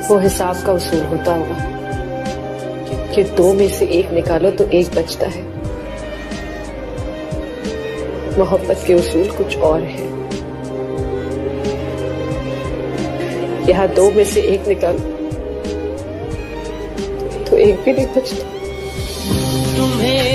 वो हिसाब का उसूल होता होगा कि दो में से एक निकालो तो एक बचता है। मोहब्बत के उसूल कुछ और है। यहाँ दो में से एक निकालो तो एक भी नहीं बचता। तुम्हें